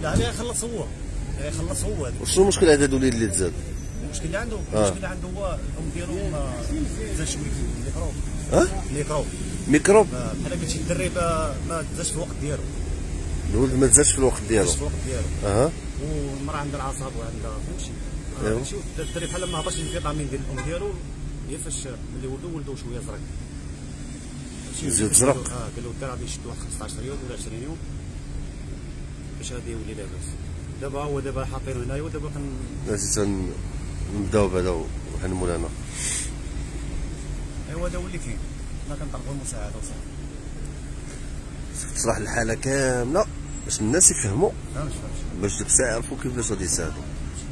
لا لا يخلص هو، يخلص هو. وشنو المشكل هذا الوليد اللي تزاد؟ المشكل اللي عنده هو الام ديالو ما تزادش ميكروب. ميكروب ميكروب بحال قلتي الدري ما تزادش في الوقت ديالو. الولد ما تزادش في الوقت ديالو. والمراه عندها العصب وعندها فهمتي. هادشي الدري بحال ما هبطش الفيتامين ديال الام ديالو، هي فاش ملي ولدو شويه زرق. زيد زرق. قالوا الدري غادي يشد واحد 15 يوم ولا 20 يوم باش غادي يولي لاباس. دابا حاطينه هنايا ودابا نبداو بهذا وحنمو لنا. ايوا هذا هو اللي كاين، حنا كنطلبوا المساعده وصافي. تشرح الحاله كامله باش الناس يفهموا، باش ديك الساعه يعرفوا كيفاش غادي يساعدوا.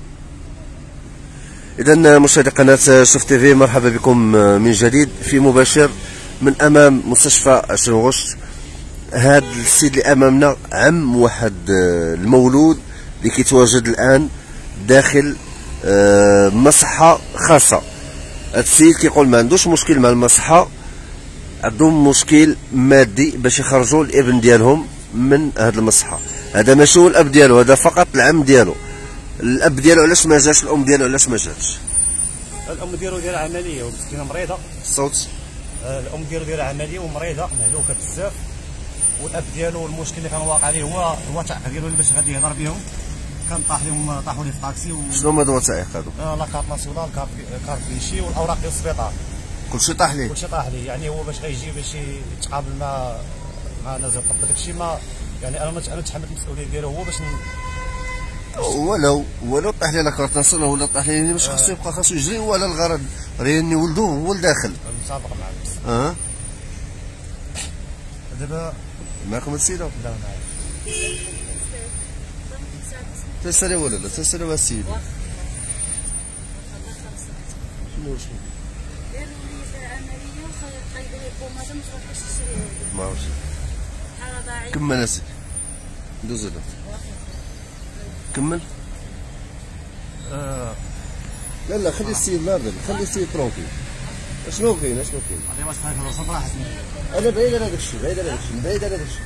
اذا مشاهدي قناه شوف تي في، مرحبا بكم من جديد في مباشر من امام مستشفى 20 غشت. هذا السيد اللي امامنا عم واحد المولود اللي كيتواجد الان داخل مصحه خاصه. هذا السيد كيقول ما عندوش مشكل مع المصحه، عندهم مشكل مادي باش يخرجوا الابن ديالهم من هذه المصحه. هذا ماشي هو الاب ديالو، هذا فقط العم ديالو. الاب ديالو علاش ما جاش؟ الام ديالو علاش ما جاتش؟ الام ديالو دايره عمليه ومسكينه مريضه. الصوت. الام ديالو دايره عمليه ومريضه مهلوكه بزاف، والاب ديالو المشكل اللي كان واقع عليه هو الوثائق ديالو اللي باش غادي يهضر بهم كان طاحوا لي في طاكسي. شنو هما الوثائق هادو؟ لا كارت ناسيونال، كارت بيشي، والاوراق ديال السبيطار. كلشي طاح ليه. كلشي طاح ليه، يعني هو باش غيجي باش يتقابل مع ناس الطب داكشي ما يعني انا تحملت المسؤوليه ديالو هو باش ولو طاح لي لا كارت ناسيونال ولا طاح لي باش خاصو يبقى خاصو يجري هو على الغرض، ريني ولدو هو الداخل. مسابقه معاه. دابا معكم السيده؟ لا معايا. تسالي ولا لا؟ تسالي السيد. شنو ما عرفتش. كمل اسيدي، دوز هذا كمل. لا خلي السيد ناضل، خلي السيد ترونكيل. شنو كاين؟ انا بعيد على داك الشيء، بعيد على داك الشيء.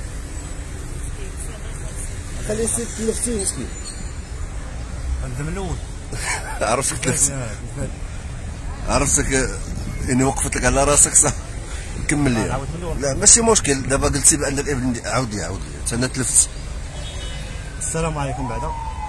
خلي السيد تنفسيه مسكين. انت من الاول عرفتك تنفسي، عرفتك اني وقفت لك على راسك صح. كمل لي. لا ماشي مشكل، دابا قلتي بان الابن عاود لي انا تلفت. السلام عليكم بعدا.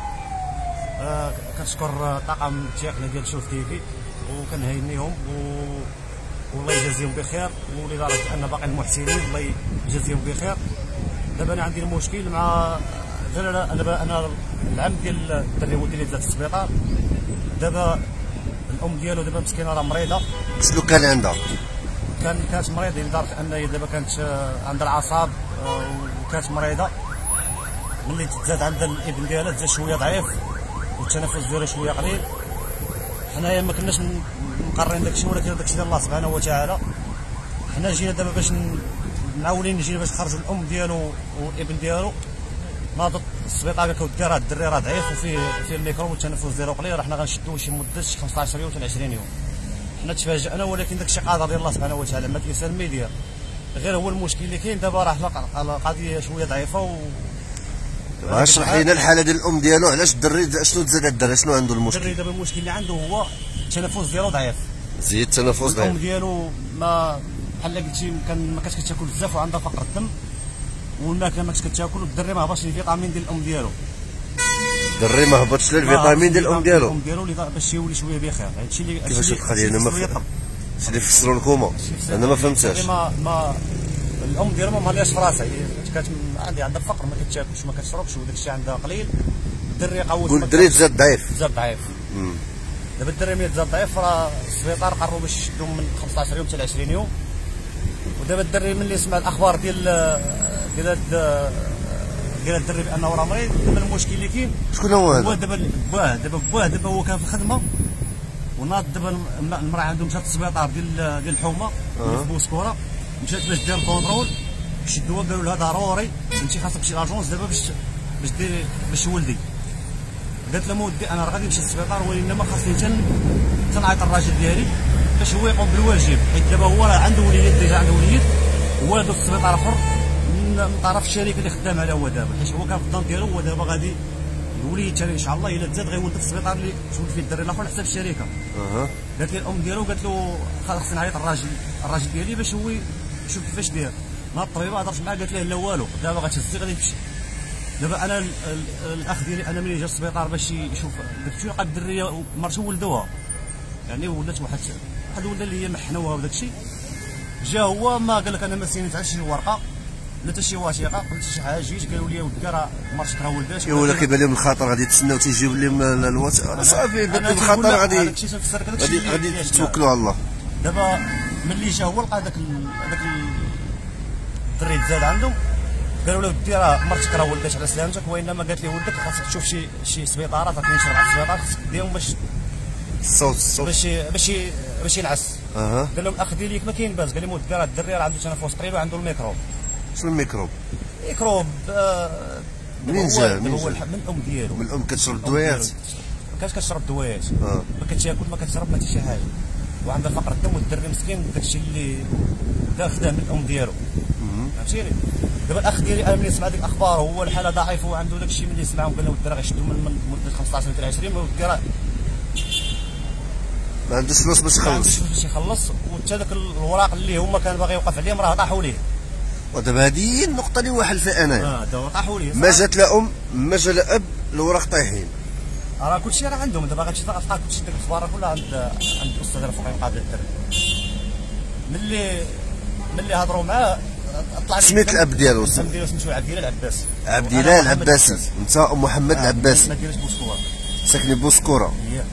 كنشكر طاقم التقني ديال شوف تي في وكنهنيهم والله يجازيهم بخير، ولدرجه ان باقي المحسنين الله يجازيهم بخير. دابا انا عندي المشكل مع انا العم ديال الدري ولدي اللي زاد في السبيطار. دابا الام ديالو دابا مسكينه راه مريضه. شنو كان عندها؟ كانت مريضه لدرجه ان دابا كانت عندها الاعصاب وكانت مريضه. ملي تزاد عندها الابن ديالها تزاد شويه ضعيف والتنفس ديالو شويه قليل. حنايا ما كناش مقررين داكشي، ولكن داكشي ديال الله سبحانه وتعالى. حنا جينا دابا باش معولين جينا باش نخرجوا الام ديالو والابن ديالو. ناضت السبيطار قالت له راه الدري راه ضعيف وفيه الميكروب والتنفس ديالو قليل، راه حنا غنشدوه شي مده 15 يوم حتى 20 يوم. حنا تفاجئنا، ولكن داكشي قدر ديال الله سبحانه وتعالى، ما الانسان ما يدير. غير هو المشكل اللي كاين دابا راه القضيه شويه ضعيفه اشرح لينا الحاله ديال الام ديالو. علاش الدري شنو تزاد على الدري؟ شنو عنده المشكل؟ الدري دابا المشكل اللي عنده هو التنفس ديالو ضعيف. زيد التنفس ضعيف. الام ديالو ما بحال قلتي ما كانتش كتاكل بزاف وعندها فقر الدم، والماكله ما كانتش كتاكل، والدري ما هبطش الفيتامين ديال الام ديالو. الدري ما هبطش الفيتامين ديال الام ديالو. باش يولي شويه بخير. هادشي اللي كيفاش القضيه؟ انا ما فهمتش. شي اللي فسروا لكم انا ما فهمتهاش. ما الام ديالو ما مالياش في راسها، كانت عندها الفقر، ما كتاكلش ما كتشربش وداك الشيء عندها قليل. الدري قوت. قول الدري تزاد ضعيف. ضعيف. دابا الدري ملي تزاد ضعيف راه السبيطار قرروا باش يشدوه من 15 يوم حتى 20 يوم. ودابا الدري ملي سمع الاخبار ديال الدري بانه راه مريض. دابا المشكل اللي كاين شكون هو هذا؟ هو دابا باه دابا هو كان في الخدمه وناض. دابا المراه عندهم مشات للسبيطار ديال الحومه اللي في بوسكوره، مشات باش دير كونترول، شدوها قالوا لها ضروري انت خاصك تمشي لاجونس دابا باش تولدي. قالت لها مودي انا راه غادي نمشي للسبيطار، ولكن ما خاصني تنعيط الراجل ديالي باش هو يقوم بالواجب، حيت دابا هو راه عنده وليد، ديجا عنده وليد، والده في السبيطار اخر من طرف الشركه اللي خدام على هو دابا، حيت هو كان خدام ديالو، هو دابا غادي الوليد حتى ان شاء الله الا تزاد غيولد في السبيطار اللي تولد فيه الدري الاخر على حساب الشركه. قالت لي الام ديالو قالت له خاصني نعيط الراجل ديالي باش هو يشوف كيفاش داير. ما الطبيبه هضرت معاه قالت له لا والو، دابا غتهزي غادي تمشي. دابا انا الاخ ديالي انا ملي جا للسبيطار باش يشوف داك الشيء، لقى الدريه مرته ولدوها، يعني ولات واحد الولده اللي هي محنوها وداك الشيء. جا هو ما قال لك انا ما سينيت على شي ورقه لا حتى شي وثيقه، قلت شي حاجه، جيت قالوا لي ودي راه مرتك راه ولدات. ايوا ولا كيبان لهم الخطر، غادي تسناو تيجيو لهم الوثيقه صافي، بان لهم الخطر غادي توكلوا على الله. دابا ملي جا هو لقى داك الدري تزاد عندهم، قالوا له ودي راه مرتك راه ولدات على سلامتك، وانما قالت لي ولدك خاصك تشوف شي سبيطارات، كاين شي 4 سبيطارات خاصك ديهم باش الصوت باش ينعس. قال لهم الاخ ديالي ما كاين باس، قال لي ودي راه الدري راه عنده تنفس ثقيل وعنده الميكروب. شنو الميكروب؟ ميكروب منين جا؟ من الام ديالو. من الام كتشرب الدويات؟ ما كانش كتشرب الدويات، ما كتاكل ما كتشرب ما حتى شي حاجه، وعندها فقر الدم، والدري مسكين داكشي اللي خداه من الام ديالو. فهمتيني؟ دابا الاخ ديالي انا ملي سمع ديك الاخبار هو الحاله ضعيفه وعنده داكشي، ملي سمعهم قال له الدري غيشدو من مده 15 حتى 20، ودي راه ما عندوش فلوس باش يخلص. ما عندوش فلوس باش يخلص، وحتى داك الوراق اللي هما كان باغي يوقف عليهم راه طاحوا ليه. ودابا هذه هي النقطه اللي واحد فيها انايا. دابا طاحوا ليه، ما جات لا ام ما جا لا اب، الوراق طايحين. راه كلشي راه عندهم. دابا غتمشي تلقى كلشي ديك الاخبار كلها عند الاستاذ رفقي مقابل الدري. ملي هضروا معاه طلع سميت الاب ديالو؟ الاب ديالو سميتو عبد الاله العباسي. عبد الاله العباسي. انت ام محمد العباسي؟ ما ديالش بوسكوره، ساكنين بوسكوره.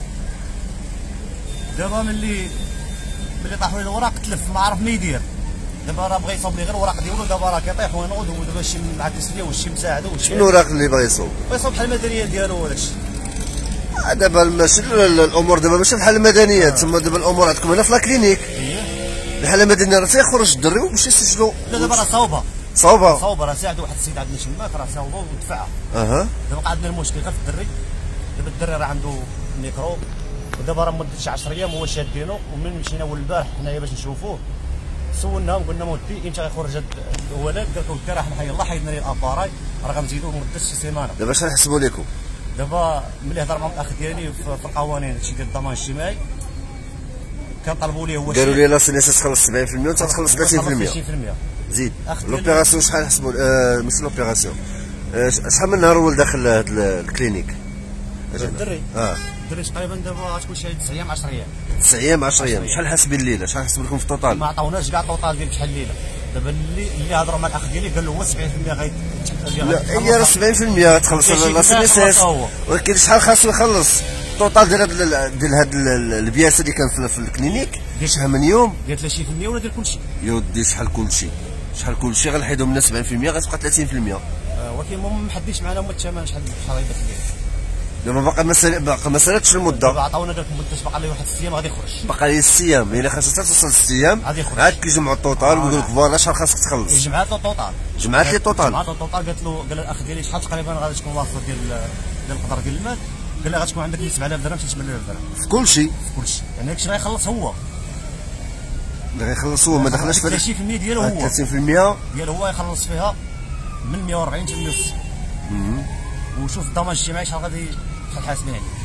دابا ملي طاحوا لي الوراق تلف ما عرف ما يدير. دابا راه بغى يصوب لي غير الوراق ديالو، دابا راه كيطيح وينوض، ودابا شي معكس ليه وشي مساعده وشي. شنو الوراق اللي بغى يصوب؟ بغى يصوب بحال المدنيه ديالو وداك الشيء. دابا ماشي الامور دابا ماشي بحال المدنيه، تما دابا الامور عندكم هنا في لاكلينيك. الحاله المدنيه راه تيخرج الدري ويمشي يسجلوا. لا دابا راه صوبه راه ساعد واحد السيد عندنا تماك راه صوبه ودفعها. دابا عندنا المشكل غير في الدري. دابا الدري راه عنده ميكروب، ودابا راه مده شي 10 ايام هو شادينو، ومن مشينا اول البارح حنايا باش نشوفوه سولناهم قلنا ودي امتى غيخرج هاد الولد؟ قال لك ودي راه حنا حي الله حيدنا ليه الاباراي، راه غنزيدوه مده شي سيمانه. دابا شحال نحسبوا لكم؟ دابا ملي هضر مع الاخ ديالي في القوانين هادشي ديال الضمان الاجتماعي كنطلبوا ليه هو قالوا لي لا سيني تخلص 70% وانت تخلص 30%. زيد لوبيراسيون شحال نحسبوا؟ ماشي لوبيراسيون، شحال من نهار هو داخل هاد الكلينيك؟ الدري الدري تقريبا دابا غتكون شي 9 ايام 10 ايام. 9 ايام 10 ايام. شحال حاسبين الليله؟ شحال حسب لكم في الطوطال؟ ما عطاوناش كاع الطوطال ديال شحال الليله. دابا اللي هضروا مع الاخ ديالي قال له هو 70% لا هي راه 70% تخلص لا سينيسيس، ولكن شحال خاصو يخلص الطوطال ديال هاد البياسه اللي كان في الكلينيك؟ شحال من يوم؟ ديال 30% ولا ديال كلشي؟ يا ودي شحال كلشي غنحيدو منها 70% غتبقى 30%. ولكن ما محددش معنا هما الثمن شحال غيبات ليه. دابا باقي ما سالتش المده. دابا عطاونا قال لكم مده باقي ليه واحد 6 ايام غادي يخرج. باقي ليه 6 ايام، الا خاصها توصل 6 ايام عاد كيجمعوا الطوطال ويقول لك فوالا شحال خاصك تخلص. جمعات الطوطال جمعات قال الاخ ديالي شحال تقريبا غادي تكون واصله ديال القدر ديال المال؟ قال لي غتكون عندك 7000 درهم حتى 8000 درهم في كلشي. يعني هادشي غيخلص هو. اللي غيخلص هو ما دخلناش في 30% ديالو هو. 30% ديالو هو يخلص فيها من 140 حتى 160. وشوف الضمان الاجتماعي شحال غادي حاسبين عليه.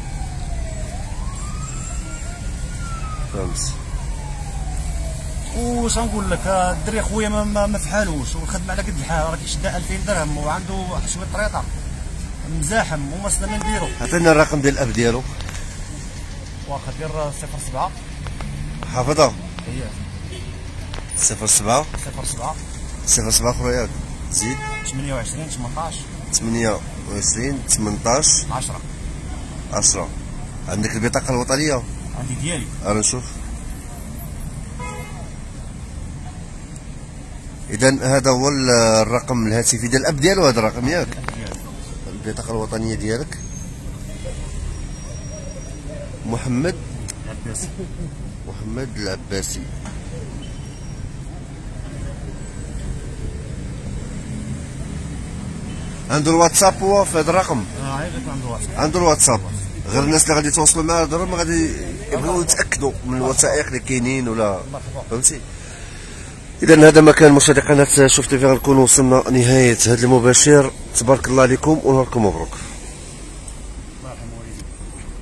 فهمت. واش غنقول لك الدري خويا ما فحالوش، والخدمه على قد الحال، راه كيشد 2000 درهم وعنده شويه طريطه مزاحم وما سنا ما نديرو. عطينا الرقم ديال الاب ديالو. واخا دير 07 حافظها؟ هي 07 خويا زيد 28 10. عندك البطاقه الوطنيه؟ عندي ديالي. انا نشوف. اذا هذا هو الرقم الهاتفي ديال الاب ديالو، هذا الرقم ياك؟ البطاقه الوطنيه ديالك محمد العباسي. عنده الواتساب هو في هذا الرقم؟ عنده الواتساب. غير الناس اللي غادي يتواصلوا معاه ضروري ما غادي يبغيو يتاكدوا من الوثائق اللي كاينين ولا فهمتي. اذا هذا ما كان مشاهدي قناه شوف تيفي، غنكون وصلنا نهايه هذا المباشر. تبارك الله عليكم ونهاركم مبروك.